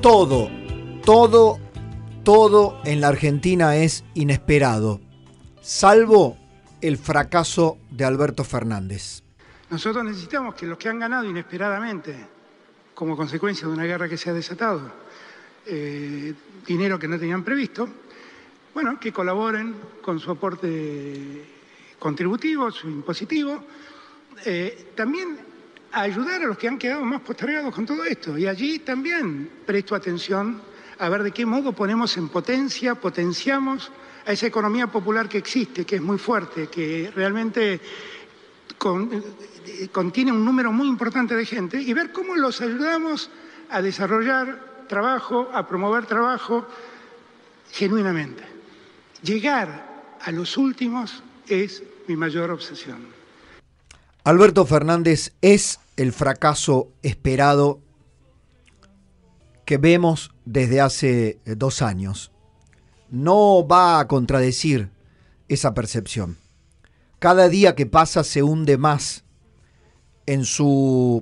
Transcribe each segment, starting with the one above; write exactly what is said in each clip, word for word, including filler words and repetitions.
todo, todo, todo en la Argentina es inesperado, salvo el fracaso de Alberto Fernández. Nosotros necesitamos que los que han ganado inesperadamente, como consecuencia de una guerra que se ha desatado, eh, dinero que no tenían previsto, bueno, que colaboren con su aporte contributivo, su impositivo, eh, también a ayudar a los que han quedado más postergados con todo esto. Y allí también presto atención a ver de qué modo ponemos en potencia, potenciamos a esa economía popular que existe, que es muy fuerte, que realmente con, eh, contiene un número muy importante de gente, y ver cómo los ayudamos a desarrollar trabajo, a promover trabajo genuinamente. Llegar a los últimos es mi mayor obsesión. Alberto Fernández es el fracaso esperado que vemos desde hace dos años. No va a contradecir esa percepción. Cada día que pasa se hunde más en su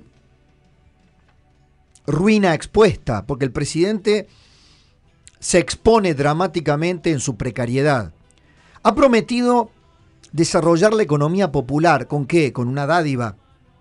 ruina expuesta, porque el presidente se expone dramáticamente en su precariedad. Ha prometido desarrollar la economía popular. ¿Con qué? Con una dádiva.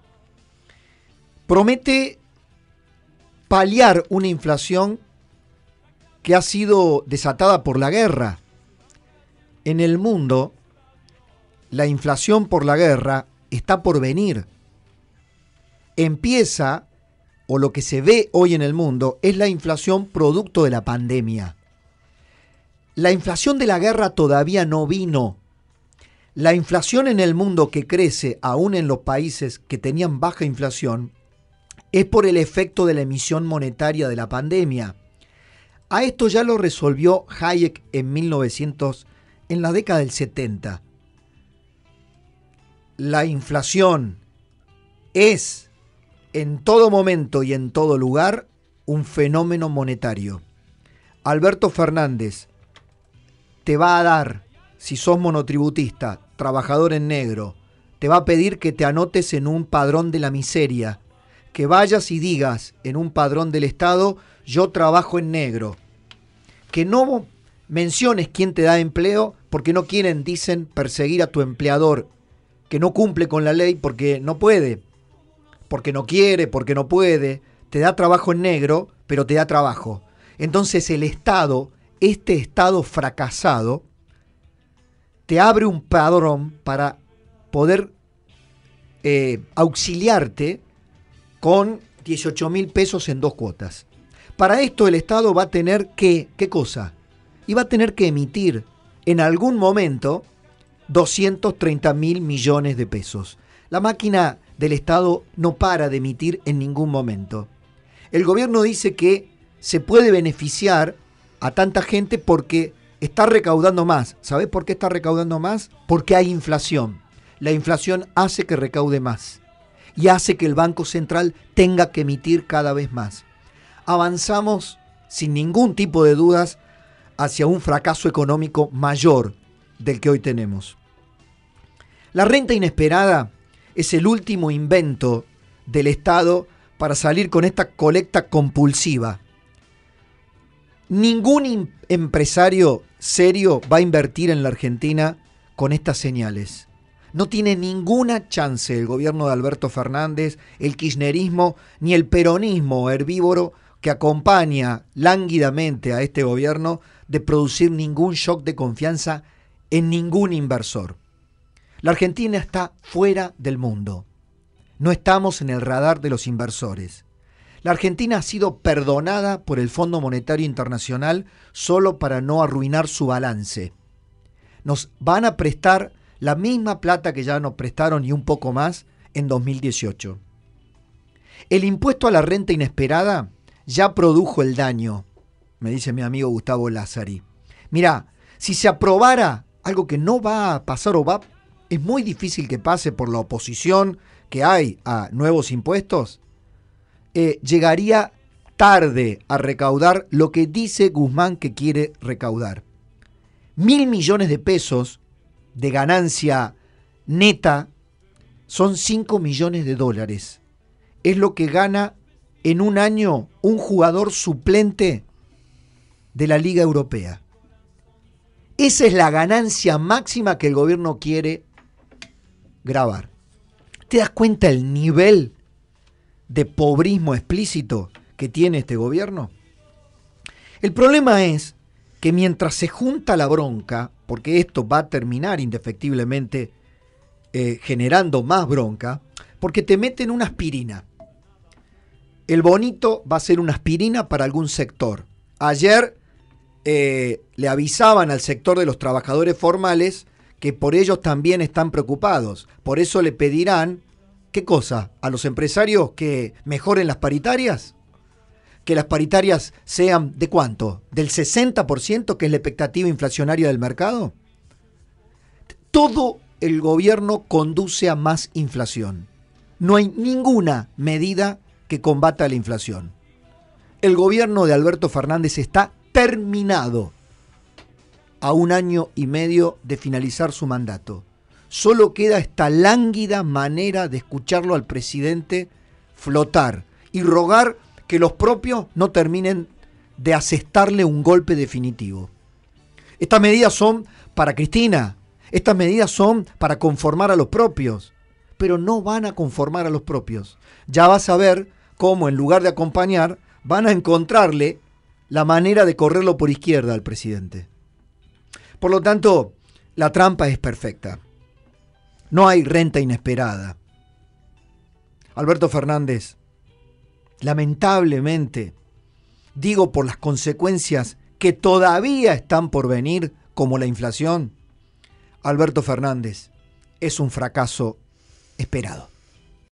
Promete paliar una inflación que ha sido desatada por la guerra. En el mundo, la inflación por la guerra está por venir. Empieza, o lo que se ve hoy en el mundo, es la inflación producto de la pandemia. La inflación de la guerra todavía no vino. La inflación en el mundo que crece, aún en los países que tenían baja inflación, es por el efecto de la emisión monetaria de la pandemia. A esto ya lo resolvió Hayek en mil novecientos, en la década del setenta. La inflación es en todo momento y en todo lugar un fenómeno monetario. Alberto Fernández te va a dar, si sos monotributista, trabajador en negro, te va a pedir que te anotes en un padrón de la miseria, que vayas y digas en un padrón del Estado, yo trabajo en negro. Que no menciones quién te da empleo, porque no quieren, dicen, perseguir a tu empleador, que no cumple con la ley porque no puede, porque no quiere, porque no puede. Te da trabajo en negro, pero te da trabajo. Entonces el Estado, este Estado fracasado, te abre un padrón para poder eh, auxiliarte con dieciocho mil pesos en dos cuotas. Para esto el Estado va a tener que, ¿qué cosa? Y va a tener que emitir en algún momento doscientos treinta mil millones de pesos. La máquina del Estado no para de emitir en ningún momento. El gobierno dice que se puede beneficiar a tanta gente porque está recaudando más. ¿Sabés por qué está recaudando más? Porque hay inflación. La inflación hace que recaude más y hace que el Banco Central tenga que emitir cada vez más. Avanzamos sin ningún tipo de dudas hacia un fracaso económico mayor del que hoy tenemos. La renta inesperada es el último invento del Estado para salir con esta colecta compulsiva. Ningún empresario serio va a invertir en la Argentina con estas señales. No tiene ninguna chance el gobierno de Alberto Fernández, el kirchnerismo, ni el peronismo herbívoro que acompaña lánguidamente a este gobierno de producir ningún shock de confianza en ningún inversor. La Argentina está fuera del mundo. No estamos en el radar de los inversores. La Argentina ha sido perdonada por el Fondo Monetario Internacional solo para no arruinar su balance. Nos van a prestar la misma plata que ya nos prestaron y un poco más en dos mil dieciocho. El impuesto a la renta inesperada ya produjo el daño, me dice mi amigo Gustavo Lázari. Mirá, si se aprobara algo que no va a pasar o va, es muy difícil que pase por la oposición que hay a nuevos impuestos, eh, llegaría tarde a recaudar lo que dice Guzmán que quiere recaudar. Mil millones de pesos de ganancia neta son cinco millones de dólares. Es lo que gana en un año un jugador suplente de la Liga Europea. Esa es la ganancia máxima que el gobierno quiere grabar. ¿Te das cuenta el nivel de pobrismo explícito que tiene este gobierno? El problema es que mientras se junta la bronca, porque esto va a terminar indefectiblemente eh, generando más bronca, porque te meten una aspirina. El bonito va a ser una aspirina para algún sector. Ayer eh, le avisaban al sector de los trabajadores formales que por ellos también están preocupados. Por eso le pedirán, ¿qué cosa? ¿A los empresarios que mejoren las paritarias? ¿Que las paritarias sean de cuánto? ¿Del sesenta por ciento, que es la expectativa inflacionaria del mercado? Todo el gobierno conduce a más inflación. No hay ninguna medida que combata la inflación. El gobierno de Alberto Fernández está terminado a un año y medio de finalizar su mandato. Solo queda esta lánguida manera de escucharlo al presidente flotar y rogar que los propios no terminen de asestarle un golpe definitivo. Estas medidas son para Cristina, estas medidas son para conformar a los propios, pero no van a conformar a los propios. Ya vas a ver cómo en lugar de acompañar, van a encontrarle la manera de correrlo por izquierda al presidente. Por lo tanto, la trampa es perfecta. No hay renta inesperada. Alberto Fernández, lamentablemente, digo por las consecuencias que todavía están por venir, como la inflación, Alberto Fernández es un fracaso esperado.